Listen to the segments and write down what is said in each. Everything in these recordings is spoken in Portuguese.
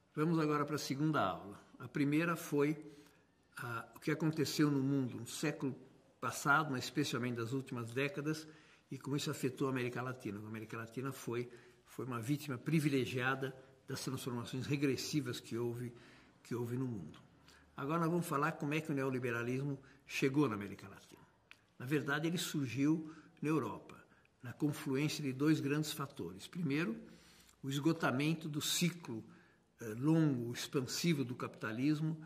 Vamos agora para a segunda aula. A primeira foi o que aconteceu no mundo no século passado, mas especialmente das últimas décadas, e como isso afetou a América Latina. A América Latina foi uma vítima privilegiada das transformações regressivas que houve no mundo. Agora nós vamos falar como é que o neoliberalismo chegou na América Latina. Na verdade, ele surgiu na Europa, na confluência de dois grandes fatores. Primeiro, o esgotamento do ciclo longo, expansivo do capitalismo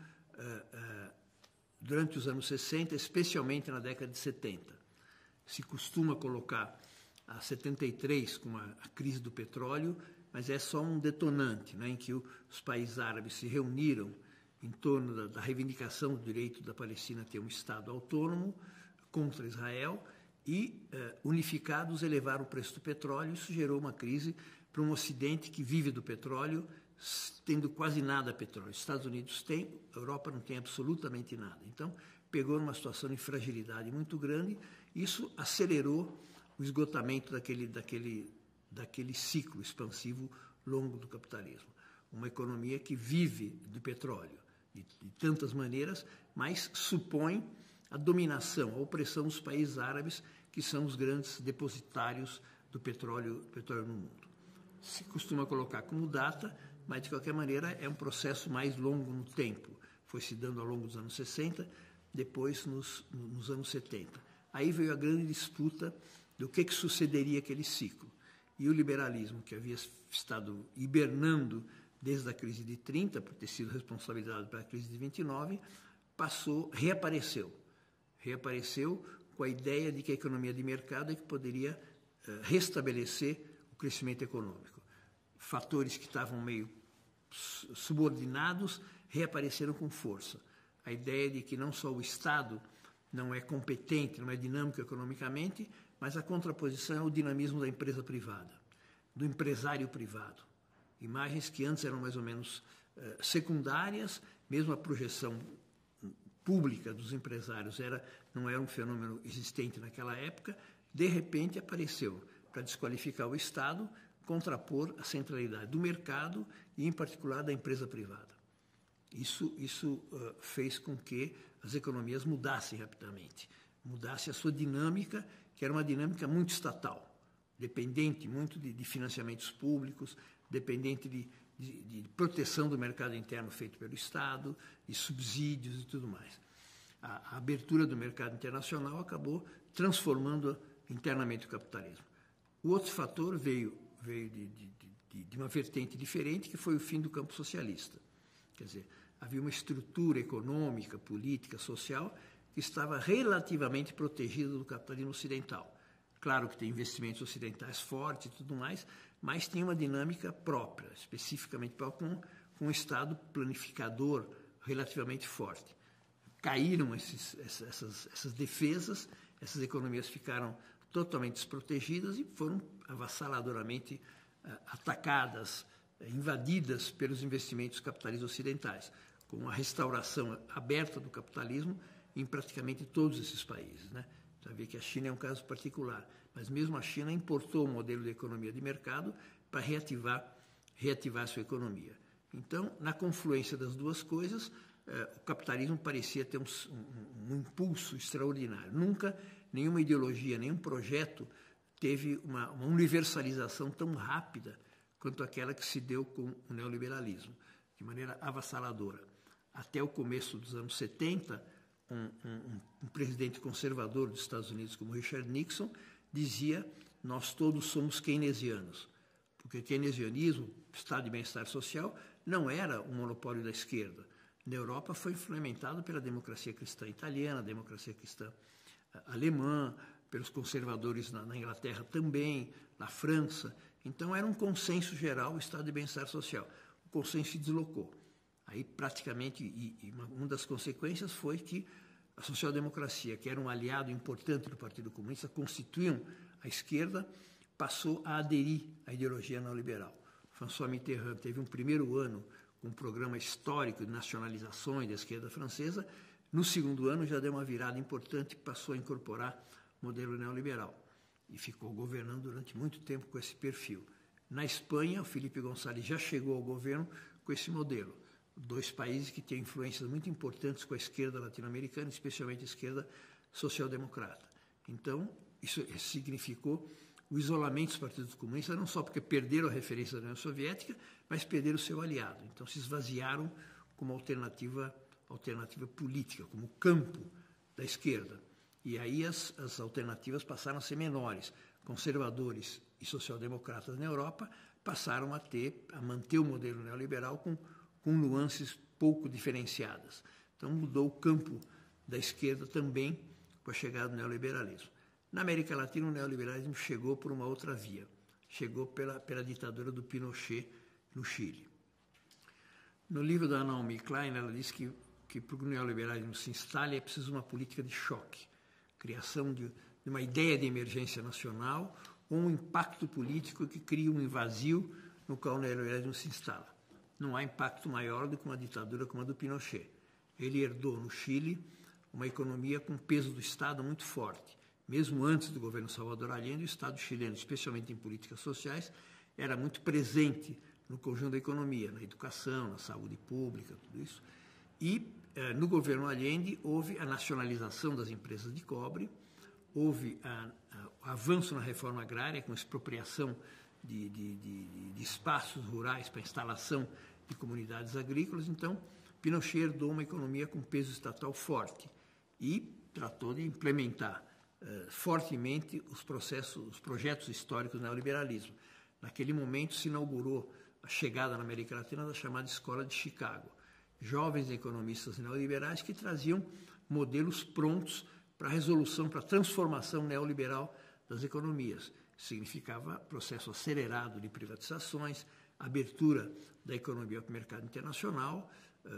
durante os anos 60, especialmente na década de 70. Se costuma colocar a 73 como a crise do petróleo, mas é só um detonante, né, em que os países árabes se reuniram em torno da reivindicação do direito da Palestina a ter um Estado autônomo contra Israel e, unificados, elevaram o preço do petróleo. Isso gerou uma crise para um Ocidente que vive do petróleo, tendo quase nada petróleo. Os Estados Unidos têm, a Europa não tem absolutamente nada. Então, pegou numa situação de fragilidade muito grande. Isso acelerou o esgotamento daquele ciclo expansivo longo do capitalismo. Uma economia que vive do petróleo de tantas maneiras, mas supõe a dominação, a opressão dos países árabes, que são os grandes depositários do petróleo no mundo. Se costuma colocar como data, mas de qualquer maneira é um processo mais longo no tempo. Foi se dando ao longo dos anos 60, depois nos anos 70. Aí veio a grande disputa do que sucederia aquele ciclo. E o liberalismo, que havia estado hibernando desde a crise de 30, por ter sido responsabilizado pela crise de 29, reapareceu com a ideia de que a economia de mercado é que poderia restabelecer o crescimento econômico. Fatores que estavam meio subordinados reapareceram com força. A ideia de que não só o Estado não é competente, não é dinâmico economicamente, mas a contraposição é o dinamismo da empresa privada, do empresário privado. Imagens que antes eram mais ou menos secundárias, mesmo a projeção pública dos empresários não era um fenômeno existente naquela época, de repente apareceu para desqualificar o Estado, contrapor a centralidade do mercado e, em particular, da empresa privada. Isso fez com que as economias mudassem rapidamente, mudasse a sua dinâmica, que era uma dinâmica muito estatal, dependente muito de financiamentos públicos, dependente de proteção do mercado interno feito pelo Estado, de subsídios e tudo mais. A abertura do mercado internacional acabou transformando internamente o capitalismo. O outro fator veio de uma vertente diferente, que foi o fim do campo socialista. Quer dizer, havia uma estrutura econômica, política, social, que estava relativamente protegida do capitalismo ocidental. Claro que tem investimentos ocidentais fortes e tudo mais, mas tem uma dinâmica própria, especificamente com um Estado planificador relativamente forte. Caíram essas defesas, essas economias ficaram totalmente desprotegidas e foram avassaladoramente atacadas, invadidas pelos investimentos capitalistas ocidentais, com a restauração aberta do capitalismo em praticamente todos esses países, né? Já vê que a China é um caso particular, mas mesmo a China importou um modelo de economia de mercado para reativar sua economia. Então, na confluência das duas coisas, o capitalismo parecia ter um impulso extraordinário. Nunca nenhuma ideologia, nenhum projeto teve uma universalização tão rápida quanto aquela que se deu com o neoliberalismo, de maneira avassaladora. Até o começo dos anos 70, um presidente conservador dos Estados Unidos, como Richard Nixon, dizia: nós todos somos keynesianos, porque keynesianismo, estado de bem-estar social, não era um monopólio da esquerda. Na Europa foi implementado pela democracia cristã italiana, democracia cristã alemã, pelos conservadores na Inglaterra também, na França. Então era um consenso geral o estado de bem-estar social. O consenso se deslocou. Aí praticamente, uma das consequências foi que a social-democracia, que era um aliado importante do Partido Comunista, constituíam a esquerda, passou a aderir à ideologia neoliberal. François Mitterrand teve um primeiro ano com um programa histórico de nacionalizações da esquerda francesa. No segundo ano já deu uma virada importante e passou a incorporar o modelo neoliberal. E ficou governando durante muito tempo com esse perfil. Na Espanha, o Felipe González já chegou ao governo com esse modelo. Dois países que têm influências muito importantes com a esquerda latino-americana, especialmente a esquerda social-democrata. Então, isso significou o isolamento dos partidos comunistas, não só porque perderam a referência da União Soviética, mas perderam o seu aliado. Então, se esvaziaram como alternativa política, como campo da esquerda. E aí as alternativas passaram a ser menores. Conservadores e social-democratas na Europa passaram a manter o modelo neoliberal com nuances pouco diferenciadas. Então, mudou o campo da esquerda também com a chegada do neoliberalismo. Na América Latina, o neoliberalismo chegou por uma outra via. Chegou pela ditadura do Pinochet no Chile. No livro da Naomi Klein, ela diz que para o neoliberalismo se instale é preciso uma política de choque, criação de uma ideia de emergência nacional ou um impacto político que cria um vazio no qual o neoliberalismo se instala. Não há impacto maior do que uma ditadura como a do Pinochet. Ele herdou no Chile uma economia com peso do Estado muito forte. Mesmo antes do governo Salvador Allende, o Estado chileno, especialmente em políticas sociais, era muito presente no conjunto da economia, na educação, na saúde pública, tudo isso. E no governo Allende houve a nacionalização das empresas de cobre, houve o avanço na reforma agrária com expropriação de espaços rurais para instalação de comunidades agrícolas. Então, Pinochet herdou uma economia com peso estatal forte e tratou de implementar fortemente os projetos históricos do neoliberalismo. Naquele momento se inaugurou a chegada na América Latina da chamada Escola de Chicago. Jovens economistas neoliberais que traziam modelos prontos para a resolução, para a transformação neoliberal das economias. Significava processo acelerado de privatizações, abertura da economia para o mercado internacional,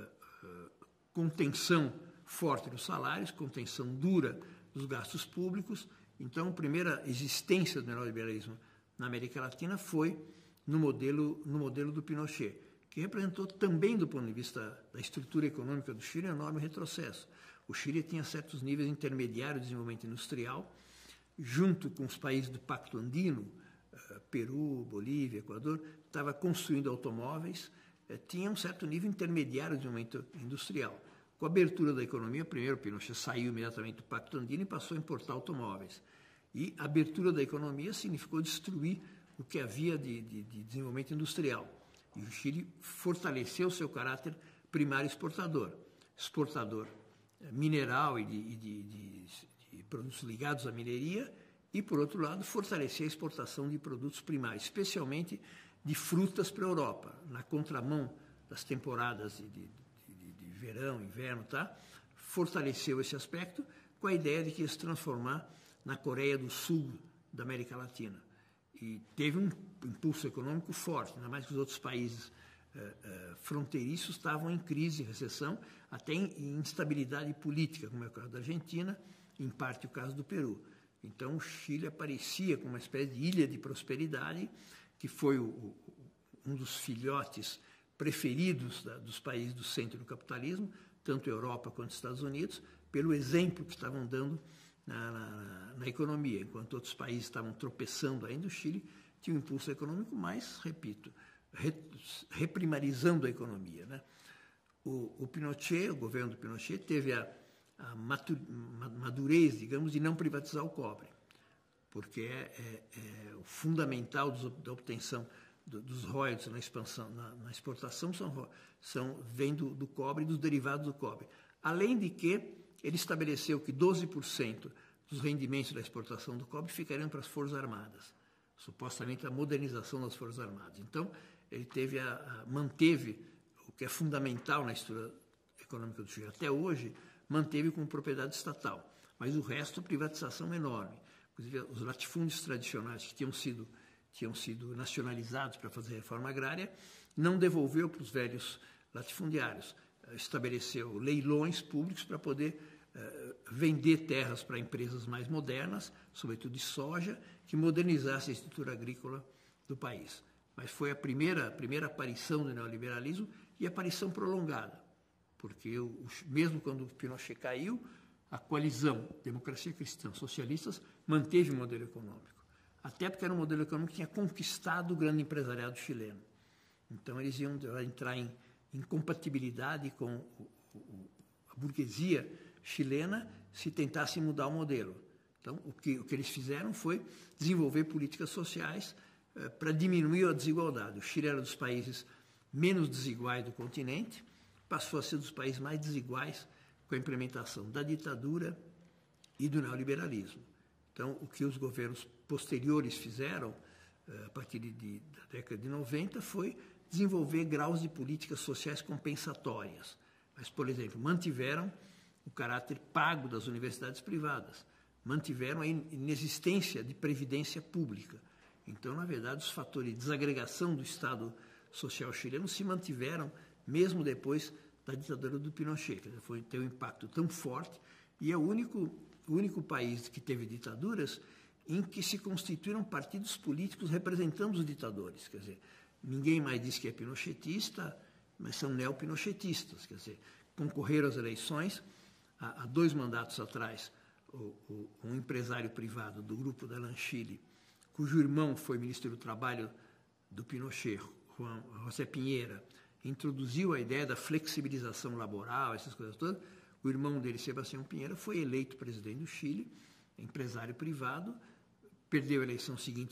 contenção forte dos salários, contenção dura dos gastos públicos. Então, a primeira existência do neoliberalismo na América Latina foi no modelo do Pinochet, que representou também, do ponto de vista da estrutura econômica do Chile, um enorme retrocesso. O Chile tinha certos níveis intermediários de desenvolvimento industrial, junto com os países do Pacto Andino, Peru, Bolívia, Equador, estava construindo automóveis, tinha um certo nível intermediário de desenvolvimento industrial. Com a abertura da economia, primeiro Pinochet saiu imediatamente do Pacto Andino e passou a importar automóveis. E a abertura da economia significou destruir o que havia de desenvolvimento industrial. E o Chile fortaleceu seu caráter primário exportador mineral e de produtos ligados à mineria, e, por outro lado, fortalecer a exportação de produtos primários, especialmente de frutas para a Europa, na contramão das temporadas de verão, inverno, tá? Fortaleceu esse aspecto com a ideia de que ia se transformar na Coreia do Sul da América Latina. E teve um impulso econômico forte, ainda mais que os outros países fronteiriços estavam em crise, recessão, até em instabilidade política, como é o caso da Argentina, em parte o caso do Peru. Então, o Chile aparecia como uma espécie de ilha de prosperidade, que foi um dos filhotes preferidos dos países do centro do capitalismo, tanto a Europa quanto os Estados Unidos, pelo exemplo que estavam dando na economia. Enquanto outros países estavam tropeçando ainda, o Chile tinha um impulso econômico, mas, repito, reprimarizando a economia, né? O Pinochet, o governo do Pinochet, teve a madurez, digamos, de não privatizar o cobre, porque é o fundamental da obtenção dos royalties na exportação vem do cobre e dos derivados do cobre. Além de que ele estabeleceu que 12% dos rendimentos da exportação do cobre ficariam para as Forças Armadas, supostamente a modernização das Forças Armadas. Então, ele manteve o que é fundamental na estrutura econômica do Chile. Até hoje, manteve como propriedade estatal, mas o resto, privatização enorme. Inclusive, os latifúndios tradicionais que tinham sido nacionalizados para fazer a reforma agrária, não devolveu para os velhos latifundiários. Estabeleceu leilões públicos para poder vender terras para empresas mais modernas, sobretudo de soja, que modernizasse a estrutura agrícola do país. Mas foi a primeira aparição do neoliberalismo e aparição prolongada, porque mesmo quando o Pinochet caiu, a coalizão Democracia Cristã Socialistas manteve o modelo econômico, até porque era um modelo econômico que tinha conquistado o grande empresariado chileno. Então, eles iam entrar em incompatibilidade com a burguesia chilena se tentassem mudar o modelo. Então, o que eles fizeram foi desenvolver políticas sociais para diminuir a desigualdade. O Chile era dos países menos desiguais do continente, passou a ser dos países mais desiguais com a implementação da ditadura e do neoliberalismo. Então, o que os governos posteriores fizeram, a partir da década de 90, foi desenvolver graus de políticas sociais compensatórias. Mas, por exemplo, mantiveram o caráter pago das universidades privadas, mantiveram a inexistência de previdência pública. Então, na verdade, os fatores de desagregação do Estado social chileno se mantiveram mesmo depois da ditadura do Pinochet. Quer dizer, teve um impacto tão forte e é o único país que teve ditaduras em que se constituíram partidos políticos representando os ditadores. Quer dizer, ninguém mais diz que é pinochetista, mas são neopinochetistas. Quer dizer, concorreram às eleições. Há 2 mandatos atrás, um empresário privado do grupo da Lanchile, cujo irmão foi ministro do Trabalho do Pinochet, José Pinheira, introduziu a ideia da flexibilização laboral, essas coisas todas. O irmão dele, Sebastião Pinheira, foi eleito presidente do Chile, empresário privado, perdeu a eleição seguinte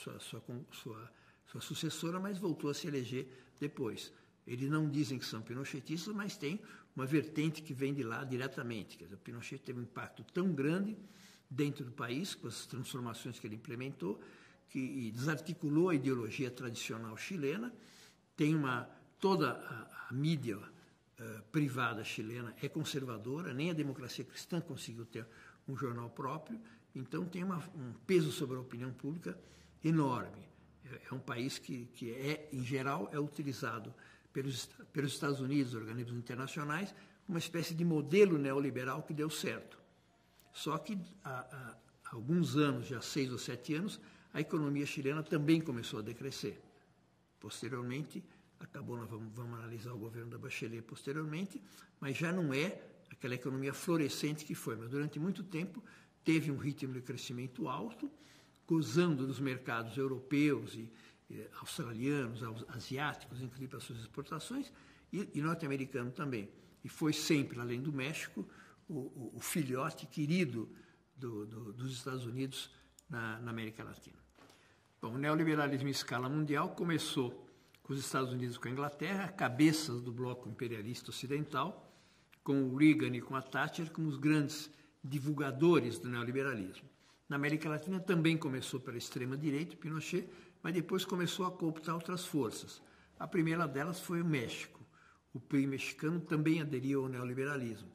sua sucessora, mas voltou a se eleger depois. Eles não dizem que são pinochetistas, mas tem uma vertente que vem de lá diretamente. Quer dizer, o Pinochet teve um impacto tão grande dentro do país, com as transformações que ele implementou, que desarticulou a ideologia tradicional chilena. Tem toda a mídia privada chilena é conservadora, nem a democracia cristã conseguiu ter um jornal próprio, então tem um peso sobre a opinião pública enorme. É um país que em geral, é utilizado pelos Estados Unidos, organismos internacionais, uma espécie de modelo neoliberal que deu certo. Só que há alguns anos, já 6 ou 7 anos, a economia chilena também começou a decrescer. Posteriormente, nós vamos analisar o governo da Bachelet posteriormente, mas já não é aquela economia florescente que foi. Mas durante muito tempo teve um ritmo de crescimento alto, gozando dos mercados europeus e australianos, asiáticos, inclusive para suas exportações, e norte-americano também. E foi sempre, além do México, o filhote querido dos Estados Unidos na América Latina. Bom, o neoliberalismo em escala mundial começou com os Estados Unidos e com a Inglaterra, cabeças do bloco imperialista ocidental, com o Reagan e com a Thatcher como os grandes divulgadores do neoliberalismo. Na América Latina também começou pela extrema-direita, Pinochet, mas depois começou a cooptar outras forças. A primeira delas foi o México. O PRI mexicano também aderiu ao neoliberalismo.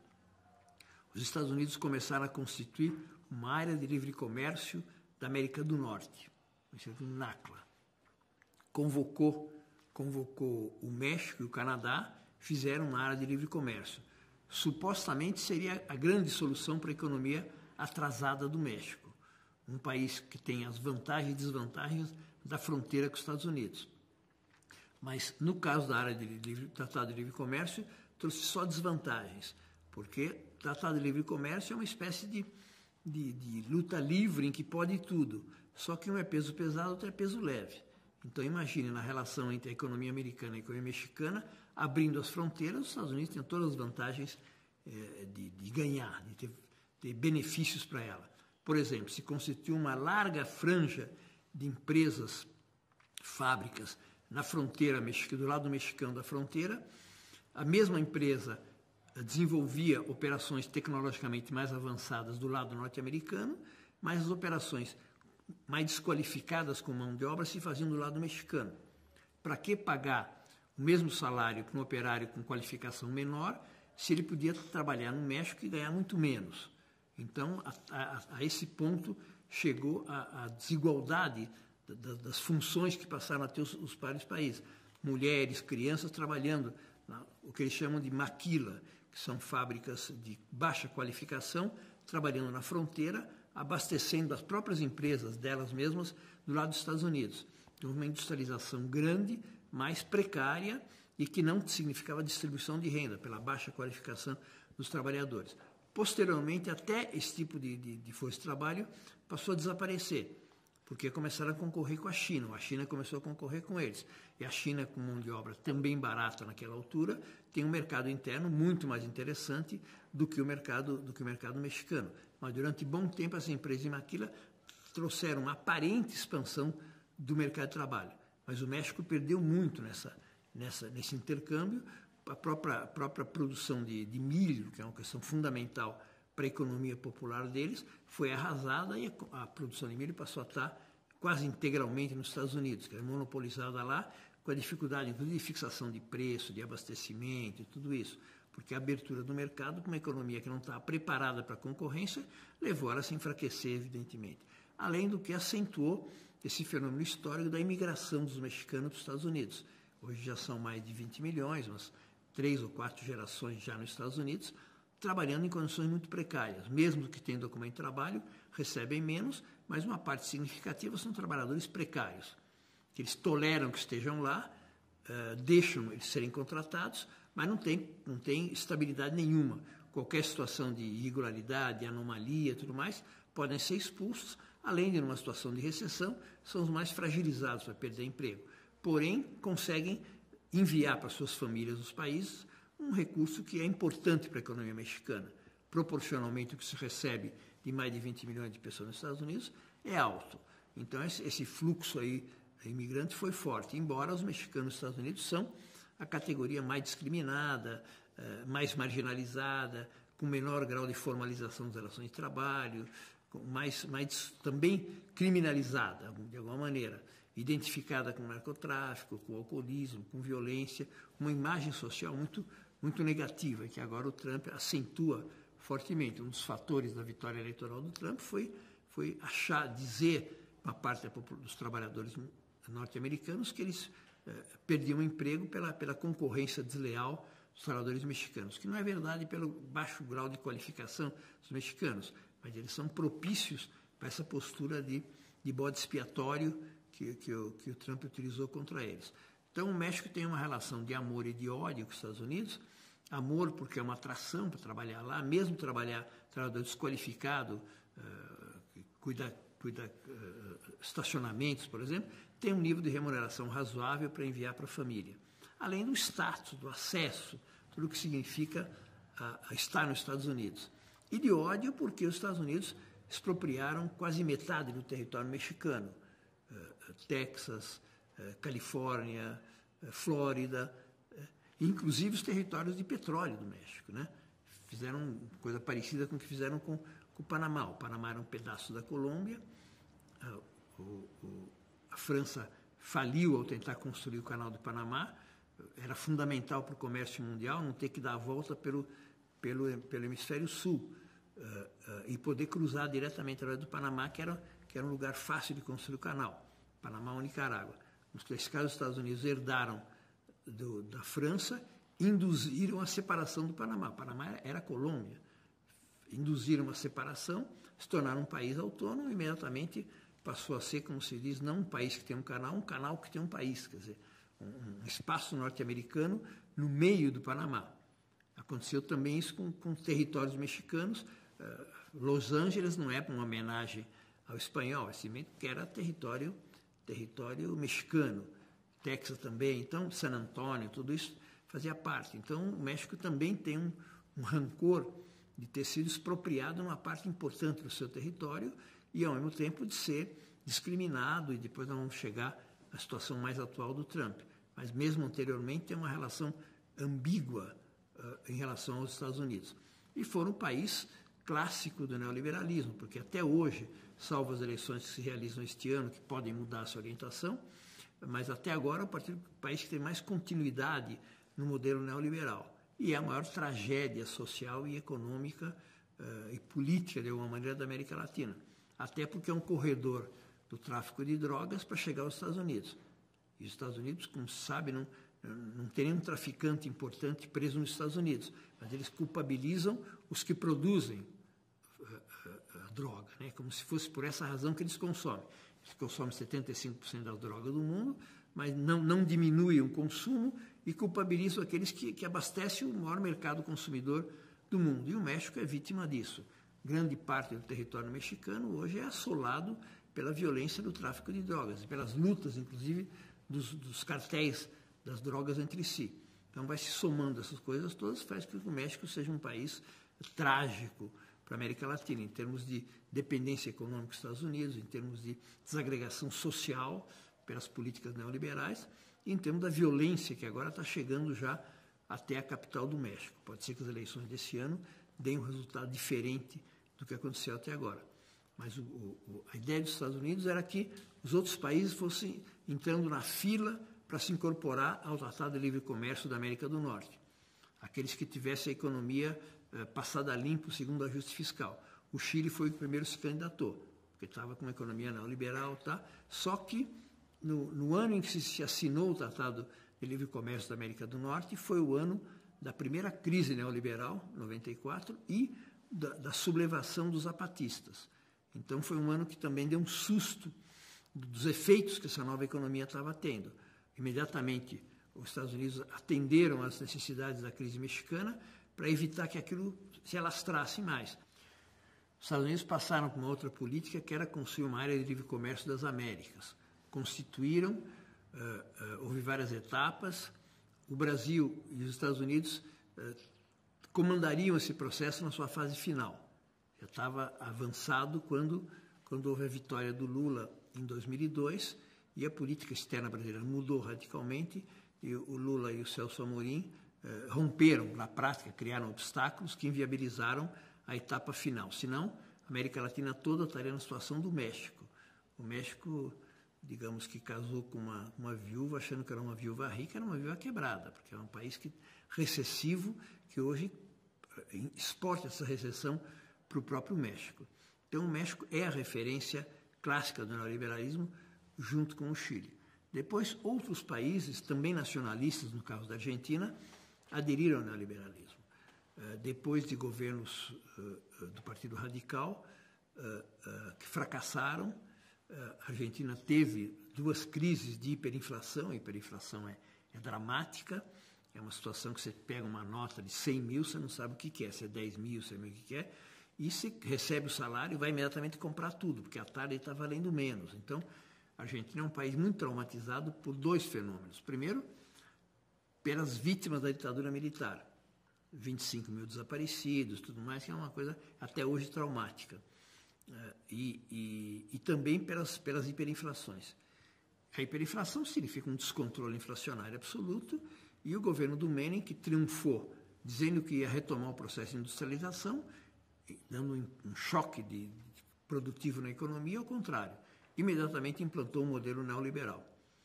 Os Estados Unidos começaram a constituir uma área de livre comércio da América do Norte, o NACLA. Convocou o México e o Canadá, fizeram uma área de livre comércio. Supostamente seria a grande solução para a economia atrasada do México, um país que tem as vantagens e desvantagens da fronteira com os Estados Unidos. Mas, no caso da área de Tratado de Livre Comércio, trouxe só desvantagens, porque o Tratado de Livre Comércio é uma espécie de luta livre em que pode tudo, só que um é peso pesado, outro é peso leve. Então, imagine, na relação entre a economia americana e a economia mexicana, abrindo as fronteiras, os Estados Unidos têm todas as vantagens de ganhar, de ter benefícios para ela. Por exemplo, se constituiu uma larga franja de empresas, fábricas, na fronteira mexicana, do lado mexicano da fronteira. A mesma empresa desenvolvia operações tecnologicamente mais avançadas do lado norte-americano, mas as operações mais desqualificadas com mão de obra se faziam do lado mexicano. Para que pagar o mesmo salário para um operário com qualificação menor, se ele podia trabalhar no México e ganhar muito menos? Então, a esse ponto chegou a desigualdade das funções que passaram a ter os vários países. Mulheres, crianças trabalhando, o que eles chamam de maquila, que são fábricas de baixa qualificação, trabalhando na fronteira, abastecendo as próprias empresas delas mesmas do lado dos Estados Unidos. Então, uma industrialização grande, mais precária e que não significava distribuição de renda pela baixa qualificação dos trabalhadores. Posteriormente, até esse tipo de força de trabalho passou a desaparecer, porque começaram a concorrer com a China começou a concorrer com eles, e a China, com mão de obra também barata naquela altura, tem um mercado interno muito mais interessante do que o mercado mexicano. Mas durante bom tempo as empresas de maquila trouxeram uma aparente expansão do mercado de trabalho, mas o México perdeu muito nesse intercâmbio. A própria produção de milho, que é uma questão fundamental para a economia popular deles, foi arrasada, e a produção de milho passou a estar quase integralmente nos Estados Unidos, que era monopolizada lá, com a dificuldade, inclusive, de fixação de preço, de abastecimento e tudo isso, porque a abertura do mercado, com uma economia que não estava preparada para a concorrência, levou ela a se enfraquecer, evidentemente. Além do que acentuou esse fenômeno histórico da imigração dos mexicanos para os Estados Unidos. Hoje já são mais de 20 milhões, umas 3 ou 4 gerações já nos Estados Unidos, trabalhando em condições muito precárias. Mesmo que tenham documento de trabalho, recebem menos, mas uma parte significativa são trabalhadores precários, que eles toleram que estejam lá, deixam eles serem contratados, mas não tem estabilidade nenhuma. Qualquer situação de irregularidade, de anomalia e tudo mais, podem ser expulsos, além de, numa situação de recessão, são os mais fragilizados para perder emprego. Porém, conseguem enviar para suas famílias nos países um recurso que é importante para a economia mexicana. Proporcionalmente, o que se recebe de mais de 20 milhões de pessoas nos Estados Unidos é alto. Então, esse fluxo aí imigrante foi forte, embora os mexicanos nos Estados Unidos são a categoria mais discriminada, mais marginalizada, com menor grau de formalização das relações de trabalho, mais também criminalizada, de alguma maneira, identificada com narcotráfico, com alcoolismo, com violência, uma imagem social muito negativa, que agora o Trump acentua fortemente. Um dos fatores da vitória eleitoral do Trump foi dizer para parte dos trabalhadores norte-americanos que eles perdiam emprego pela concorrência desleal dos trabalhadores mexicanos, que não é verdade pelo baixo grau de qualificação dos mexicanos, mas eles são propícios para essa postura de bode expiatório que o Trump utilizou contra eles. Então, o México tem uma relação de amor e de ódio com os Estados Unidos. Amor porque é uma atração para trabalhar lá, mesmo trabalhador desqualificado, cuida estacionamentos, por exemplo, tem um nível de remuneração razoável para enviar para a família. Além do status, do acesso, tudo o que significa estar nos Estados Unidos. E de ódio porque os Estados Unidos expropriaram quase metade do território mexicano. Texas, Califórnia, Flórida, inclusive os territórios de petróleo do México, né? Fizeram coisa parecida com o que fizeram com o Panamá. O Panamá era um pedaço da Colômbia, a França faliu ao tentar construir o canal do Panamá, era fundamental para o comércio mundial não ter que dar a volta pelo hemisfério sul e poder cruzar diretamente através do Panamá, que era um lugar fácil de construir o canal, Panamá ou Nicarágua. Nesse caso, os Estados Unidos herdaram da França, induziram a separação do Panamá. O Panamá era a Colômbia. Induziram uma separação, se tornaram um país autônomo e imediatamente passou a ser, como se diz, não um país que tem um canal que tem um país, quer dizer, um espaço norte-americano no meio do Panamá. Aconteceu também isso com territórios mexicanos. Los Angeles não é uma homenagem ao espanhol, é simplesmente que era território mexicano. Texas também, então San Antonio, tudo isso fazia parte. Então o México também tem um rancor de ter sido expropriado numa parte importante do seu território e ao mesmo tempo de ser discriminado, e depois nós vamos chegar à situação mais atual do Trump. Mas mesmo anteriormente tem uma relação ambígua em relação aos Estados Unidos. E foram um país clássico do neoliberalismo, porque até hoje, salvo as eleições que se realizam este ano, que podem mudar a sua orientação, mas até agora é o país que tem mais continuidade no modelo neoliberal. E é a maior tragédia social e econômica e política, de alguma maneira, da América Latina. Até porque é um corredor do tráfico de drogas para chegar aos Estados Unidos. E os Estados Unidos, como se sabe, não tem nenhum traficante importante preso nos Estados Unidos, mas eles culpabilizam os que produzem a droga, né? Como se fosse por essa razão que eles consomem. Eles consomem 75% da droga do mundo, mas não diminuem o consumo e culpabilizam aqueles que abastecem o maior mercado consumidor do mundo. E o México é vítima disso. Grande parte do território mexicano hoje é assolado pela violência do tráfico de drogas, pelas lutas, inclusive, dos cartéis das drogas entre si. Então, vai se somando essas coisas todas, faz com que o México seja um país trágico para a América Latina, em termos de dependência econômica dos Estados Unidos, em termos de desagregação social pelas políticas neoliberais, e em termos da violência que agora está chegando já até a capital do México. Pode ser que as eleições desse ano deem um resultado diferente do que aconteceu até agora. Mas a ideia dos Estados Unidos era que os outros países fossem entrando na fila para se incorporar ao Tratado de Livre Comércio da América do Norte. Aqueles que tivessem a economia passada a limpo segundo o ajuste fiscal. O Chile foi o que primeiro se candidatou, porque estava com uma economia neoliberal, tá? Só que no ano em que se assinou o Tratado de Livre Comércio da América do Norte, foi o ano da primeira crise neoliberal, 94, e da sublevação dos zapatistas. Então foi um ano que também deu um susto dos efeitos que essa nova economia estava tendo. Imediatamente os Estados Unidos atenderam às necessidades da crise mexicana para evitar que aquilo se alastrasse mais. Os Estados Unidos passaram por uma outra política que era construir uma área de livre comércio das Américas. Constituíram, houve várias etapas, o Brasil e os Estados Unidos comandariam esse processo na sua fase final. Já estava avançado quando houve a vitória do Lula em 2002 e a política externa brasileira mudou radicalmente e o Lula e o Celso Amorim romperam, na prática, criaram obstáculos que inviabilizaram a etapa final. Senão, a América Latina toda estaria na situação do México. O México, digamos que casou com uma viúva, achando que era uma viúva rica, era uma viúva quebrada, porque é um país recessivo que hoje exporta essa recessão para o próprio México. Então, o México é a referência clássica do neoliberalismo, junto com o Chile. Depois, outros países, também nacionalistas, no caso da Argentina, aderiram ao neoliberalismo. Depois de governos do Partido Radical, que fracassaram, a Argentina teve 2 crises de hiperinflação. A hiperinflação é dramática, é uma situação que você pega uma nota de 100 mil, você não sabe o que é, se é 10 mil, se é o que é, e você recebe o salário e vai imediatamente comprar tudo, porque a tarde está valendo menos. Então, a Argentina é um país muito traumatizado por 2 fenômenos. Primeiro, pelas vítimas da ditadura militar. 25 mil desaparecidos, tudo mais, que é uma coisa até hoje traumática. E também pelas hiperinflações. A hiperinflação significa um descontrole inflacionário absoluto e o governo do Menem, que triunfou, dizendo que ia retomar o processo de industrialização, dando um choque produtivo na economia, ao contrário, imediatamente implantou um modelo neoliberal.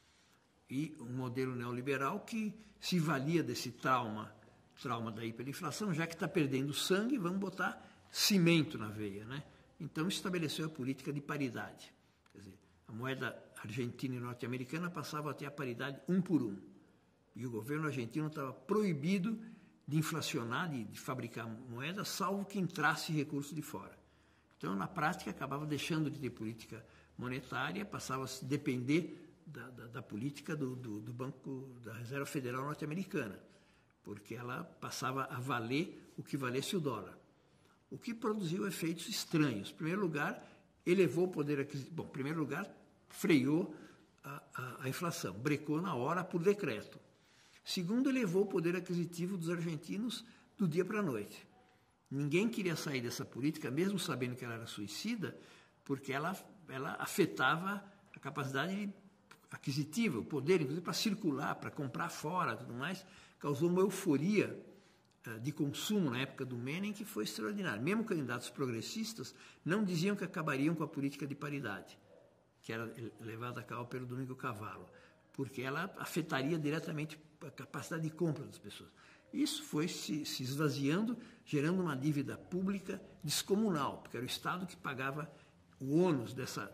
E um modelo neoliberal que se valia desse trauma da hiperinflação, já que está perdendo sangue, vamos botar cimento na veia, né? Então estabeleceu a política de paridade. Quer dizer, a moeda argentina e norte-americana passava a ter a paridade 1 por 1. E o governo argentino estava proibido de inflacionar, de fabricar moeda, salvo que entrasse recurso de fora. Então, na prática, acabava deixando de ter política monetária, passava a se depender da política do Banco da Reserva Federal norte-americana, porque ela passava a valer o que valesse o dólar. O que produziu efeitos estranhos. Em primeiro lugar, elevou o poder aquisitivo. Bom, em primeiro lugar, freou a inflação, brecou na hora por decreto. Segundo, elevou o poder aquisitivo dos argentinos do dia para a noite. Ninguém queria sair dessa política, mesmo sabendo que ela era suicida, porque ela afetava a capacidade aquisitiva, o poder, inclusive, para circular, para comprar fora, tudo mais, causou uma euforia de consumo na época do Menem que foi extraordinária. Mesmo candidatos progressistas não diziam que acabariam com a política de paridade, que era levada a cabo pelo Domingo Cavallo, porque ela afetaria diretamente a capacidade de compra das pessoas. Isso foi se esvaziando, gerando uma dívida pública descomunal, porque era o Estado que pagava o ônus dessa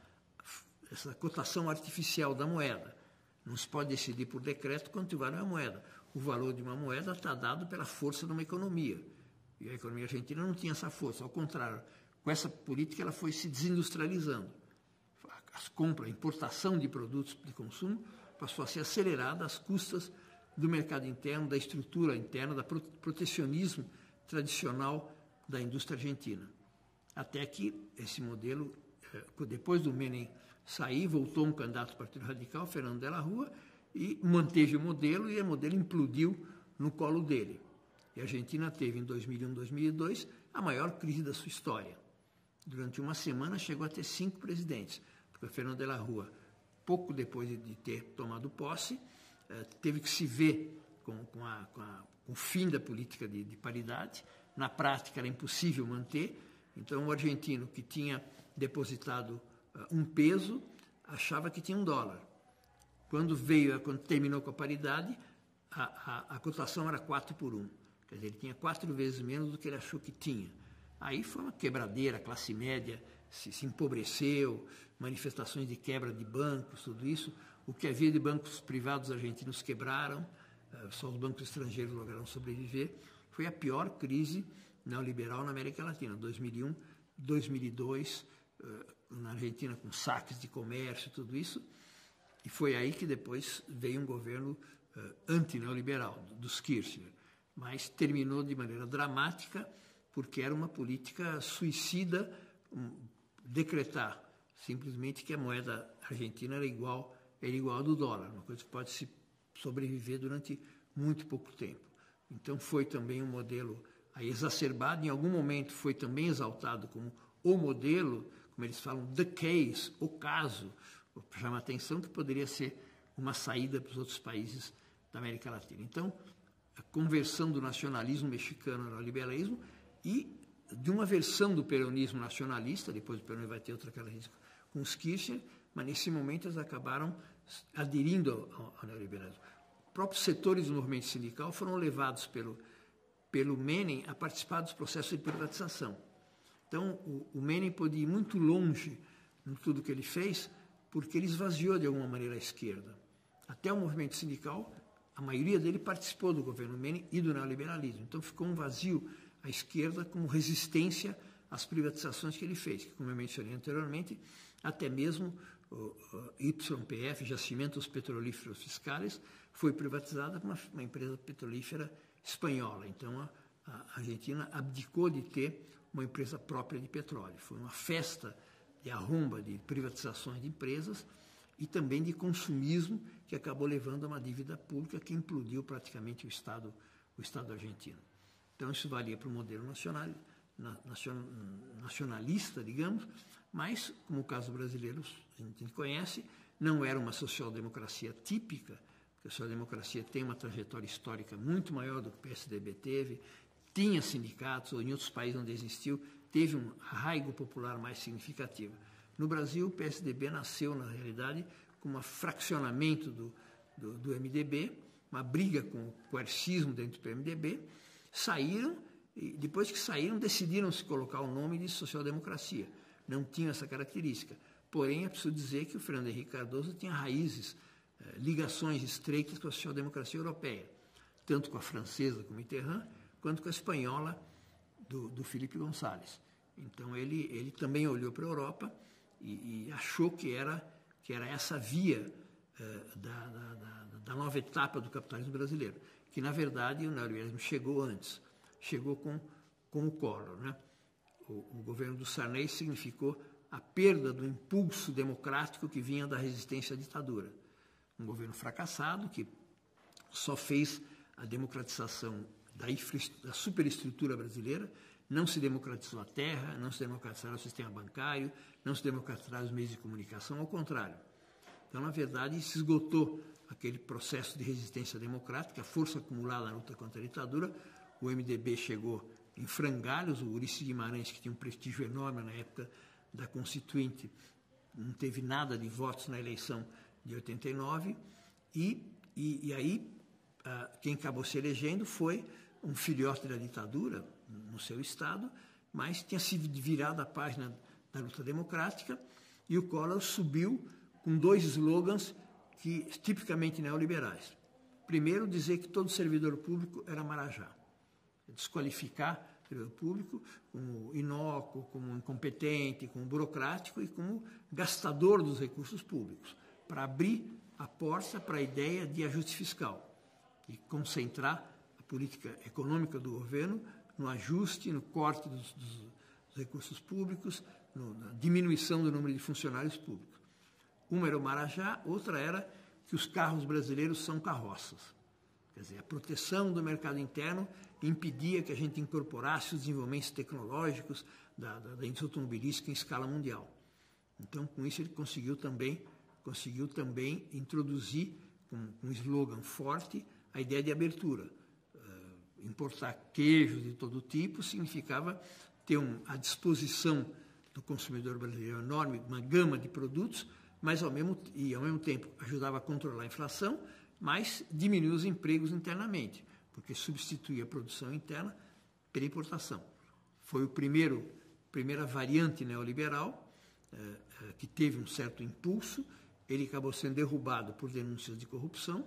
cotação artificial da moeda. Não se pode decidir por decreto quanto vale a moeda. O valor de uma moeda está dado pela força de uma economia. E a economia argentina não tinha essa força. Ao contrário, com essa política ela foi se desindustrializando. As compras, a importação de produtos de consumo passou a ser acelerada às custas do mercado interno, da estrutura interna, do protecionismo tradicional da indústria argentina. Até que esse modelo depois do Menem sair, voltou um candidato do Partido Radical, Fernando de la Rúa, e manteve o modelo, e o modelo implodiu no colo dele. E a Argentina teve, em 2001, 2002, a maior crise da sua história. Durante uma semana, chegou a ter 5 presidentes, porque o Fernando de la Rúa, pouco depois de ter tomado posse, teve que se ver com o fim da política de paridade. Na prática, era impossível manter. Então, o argentino que tinha depositado um peso, achava que tinha um dólar. Quando terminou com a paridade, a cotação era 4 por 1. Quer dizer, ele tinha 4 vezes menos do que ele achou que tinha. Aí foi uma quebradeira, a classe média se empobreceu, manifestações de quebra de bancos, tudo isso. O que havia de bancos privados argentinos quebraram, só os bancos estrangeiros lograram sobreviver. Foi a pior crise neoliberal na América Latina, 2001, 2002, na Argentina com saques de comércio, tudo isso. E foi aí que depois veio um governo anti-neoliberal, dos Kirchner. Mas terminou de maneira dramática, porque era uma política suicida, decretar simplesmente que a moeda argentina era igual ao do dólar, uma coisa que pode se sobreviver durante muito pouco tempo. Então foi também um modelo exacerbado, em algum momento foi também exaltado como o modelo, como eles falam, the case, o caso, para chamar a atenção que poderia ser uma saída para os outros países da América Latina. Então, a conversão do nacionalismo mexicano ao liberalismo e de uma versão do peronismo nacionalista, depois o peronismo vai ter outra característica com os Kirchner, mas nesse momento eles acabaram aderindo ao neoliberalismo. Próprios setores do movimento sindical foram levados pelo Menem a participar dos processos de privatização. Então, o Menem pôde ir muito longe em tudo que ele fez, porque ele esvaziou de alguma maneira a esquerda. Até o movimento sindical, a maioria dele participou do governo Menem e do neoliberalismo. Então, ficou um vazio à esquerda como resistência às privatizações que ele fez, que, como eu mencionei anteriormente, até mesmo o YPF, Jacimentos Petrolíferos Fiscais, foi privatizada por uma empresa petrolífera espanhola. Então, a Argentina abdicou de ter uma empresa própria de petróleo. Foi uma festa de arromba, de privatizações de empresas e também de consumismo, que acabou levando a uma dívida pública que implodiu praticamente o Estado argentino. Então, isso valia para o modelo nacionalista, digamos, mas, como o caso brasileiro a gente conhece, não era uma social-democracia típica, porque a social-democracia tem uma trajetória histórica muito maior do que o PSDB teve, tinha sindicatos, ou em outros países onde existiu, teve um arraigo popular mais significativo. No Brasil, o PSDB nasceu, na realidade, com um fraccionamento do MDB, uma briga com o coercismo dentro do MDB, saíram, e depois que saíram, decidiram se colocar o nome de social-democracia. Não tinha essa característica. Porém, é preciso dizer que o Fernando Henrique Cardoso tinha raízes, ligações estreitas com a social-democracia europeia, tanto com a francesa, com Mitterrand, quanto com a espanhola do Felipe González. Então, ele também olhou para a Europa e achou que era essa via da nova etapa do capitalismo brasileiro, que, na verdade, o neoliberalismo chegou antes, chegou com o Collor, né? O governo do Sarney significou a perda do impulso democrático que vinha da resistência à ditadura. Um governo fracassado que só fez a democratização da superestrutura brasileira, não se democratizou a terra, não se democratizou o sistema bancário, não se democratizaram os meios de comunicação, ao contrário. Então, na verdade, se esgotou aquele processo de resistência democrática, a força acumulada na luta contra a ditadura. O MDB chegou em frangalhos, o Ulisses Guimarães, que tinha um prestígio enorme na época da Constituinte, não teve nada de votos na eleição de 89, e aí quem acabou se elegendo foi um filhote da ditadura no seu estado, mas tinha se virado a página da luta democrática, e o Collor subiu com 2 slogans tipicamente neoliberais. Primeiro, dizer que todo servidor público era marajá. Desqualificar o servidor público como inócuo, como incompetente, como burocrático e como gastador dos recursos públicos, para abrir a porta para a ideia de ajuste fiscal e concentrar a política econômica do governo no ajuste, no corte recursos públicos, na diminuição do número de funcionários públicos. Uma era o Marajá, outra era que os carros brasileiros são carroças. Quer dizer, a proteção do mercado interno impedia que a gente incorporasse os desenvolvimentos tecnológicos da indústria automobilística em escala mundial. Então, com isso, ele conseguiu também introduzir, com um slogan forte, a ideia de abertura. Importar queijos de todo tipo significava ter à disposição do consumidor brasileiro enorme, uma gama de produtos, mas ao mesmo tempo ajudava a controlar a inflação, mas diminuía os empregos internamente, porque substituía a produção interna pela importação. Foi a primeira variante neoliberal, que teve um certo impulso. Ele acabou sendo derrubado por denúncias de corrupção,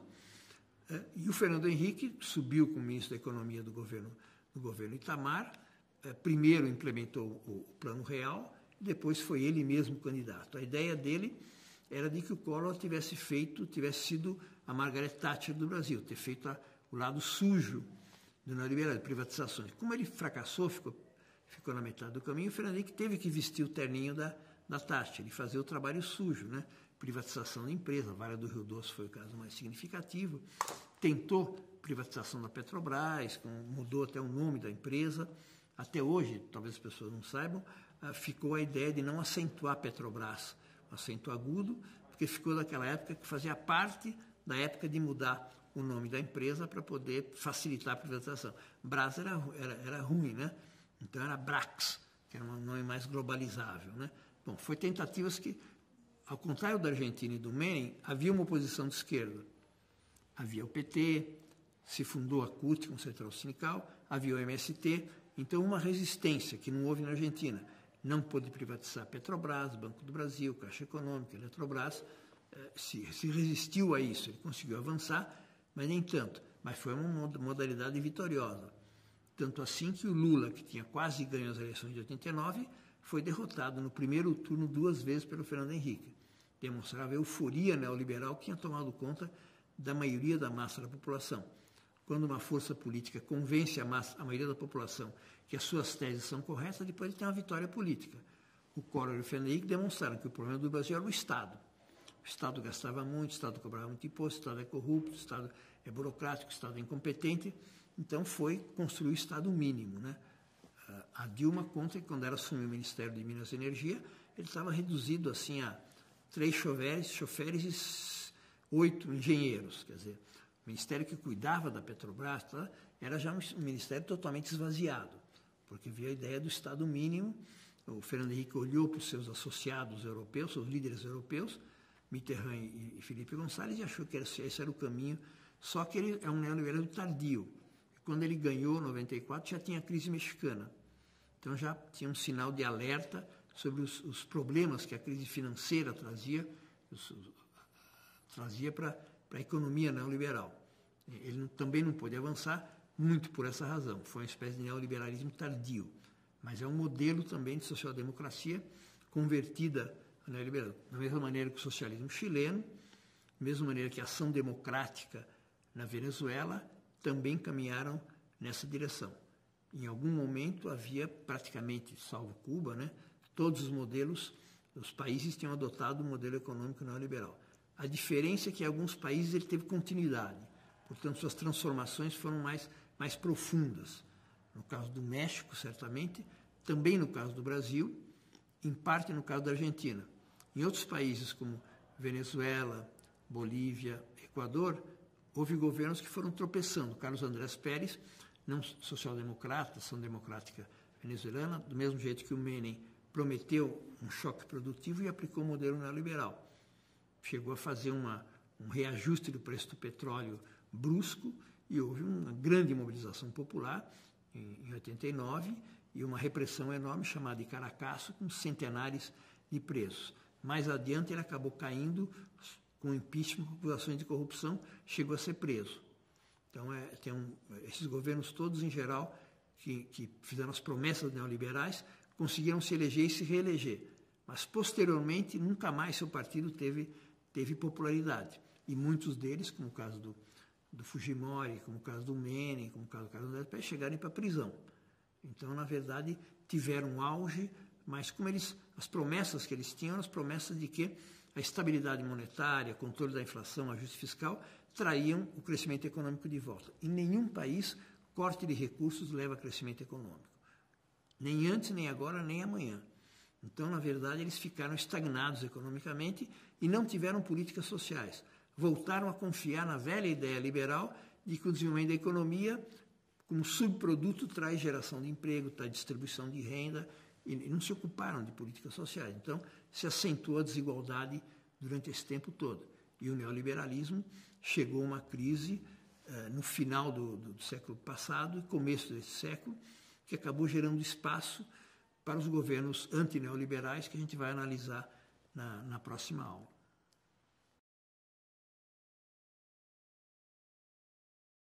e o Fernando Henrique subiu como ministro da Economia do governo Itamar, primeiro implementou o Plano Real, depois foi ele mesmo candidato. A ideia dele era de que o Collor tivesse sido a Margaret Thatcher do Brasil, ter feito o lado sujo do neoliberalismo, de privatizações. Como ele fracassou, ficou na metade do caminho, o Fernando Henrique teve que vestir o terninho da Thatcher e fazer o trabalho sujo, né? Privatização da empresa, a Vale do Rio Doce foi o caso mais significativo, tentou privatização da Petrobras, mudou até o nome da empresa. Até hoje, talvez as pessoas não saibam, ficou a ideia de não acentuar a Petrobras, acento agudo, porque ficou daquela época que fazia parte da época de mudar o nome da empresa para poder facilitar a privatização. Brás era ruim, né? Então era Brax, que era um nome mais globalizável, né? Bom, foi tentativas que, ao contrário da Argentina e do Menem, havia uma oposição de esquerda. Havia o PT, se fundou a CUT, com Central Sindical, havia o MST, então uma resistência que não houve na Argentina. Não pôde privatizar Petrobras, Banco do Brasil, Caixa Econômica, Eletrobras, se resistiu a isso, ele conseguiu avançar, mas nem tanto. Mas foi uma modalidade vitoriosa. Tanto assim que o Lula, que tinha quase ganho as eleições de 89, foi derrotado no primeiro turno 2 vezes pelo Fernando Henrique. Demonstrava a euforia neoliberal que tinha tomado conta da maioria da massa da população. Quando uma força política convence a maioria da população que as suas teses são corretas, depois ele tem uma vitória política. O Collor e o Fernando Henrique demonstraram que o problema do Brasil era o Estado. O Estado gastava muito, o Estado cobrava muito imposto, o Estado é corrupto, o Estado é burocrático, o Estado é incompetente. Então foi construir o Estado mínimo, né? A Dilma conta que quando ela assumiu o Ministério de Minas e Energia, ele estava reduzido assim a 3 choferes e 8 engenheiros. Quer dizer, o ministério que cuidava da Petrobras era já um ministério totalmente esvaziado, porque veio a ideia do Estado mínimo. O Fernando Henrique olhou para os seus associados europeus, seus líderes europeus, Mitterrand e Felipe Gonçalves, e achou que esse era o caminho, só que ele é um neoliberalismo tardio. Quando ele ganhou, em 94, já tinha a crise mexicana. Então já tinha um sinal de alerta sobre os problemas que a crise financeira trazia para a economia neoliberal. Ele também não pôde avançar muito por essa razão. Foi uma espécie de neoliberalismo tardio. Mas é um modelo também de social-democracia convertida a neoliberalismo. Da mesma maneira que o socialismo chileno, da mesma maneira que a ação democrática na Venezuela, também caminharam nessa direção. Em algum momento havia praticamente, salvo Cuba, né, todos os modelos, os países tinham adotado o modelo econômico neoliberal. A diferença é que em alguns países ele teve continuidade, portanto suas transformações foram mais profundas. No caso do México, certamente, também no caso do Brasil, em parte no caso da Argentina. Em outros países como Venezuela, Bolívia, Equador, houve governos que foram tropeçando. Carlos Andrés Pérez, não social-democrata, ação democrática venezuelana, do mesmo jeito que o Menem prometeu um choque produtivo e aplicou o modelo neoliberal. Chegou a fazer um reajuste do preço do petróleo brusco e houve uma grande mobilização popular em 89 e uma repressão enorme chamada de Caracaço, com centenares de presos. Mais adiante ele acabou caindo com impeachment, com acusações de corrupção, chegou a ser preso. Então, esses governos todos, em geral, que fizeram as promessas neoliberais, conseguiram se eleger e se reeleger. Mas, posteriormente, nunca mais seu partido teve popularidade. E muitos deles, como o caso do Fujimori, como o caso do Menem, como o caso do Carlos Andrés Pérez, chegaram para a prisão. Então, na verdade, tiveram um auge, mas como as promessas que eles tinham eram as promessas de que a estabilidade monetária, controle da inflação, ajuste fiscal, traíam o crescimento econômico de volta. Em nenhum país, corte de recursos leva a crescimento econômico. Nem antes, nem agora, nem amanhã. Então, na verdade, eles ficaram estagnados economicamente e não tiveram políticas sociais. Voltaram a confiar na velha ideia liberal de que o desenvolvimento da economia, como subproduto, traz geração de emprego, traz distribuição de renda, e não se ocuparam de políticas sociais. Então, se acentuou a desigualdade durante esse tempo todo. E o neoliberalismo chegou a uma crise no final do século passado e começo desse século, que acabou gerando espaço para os governos antineoliberais que a gente vai analisar na próxima aula.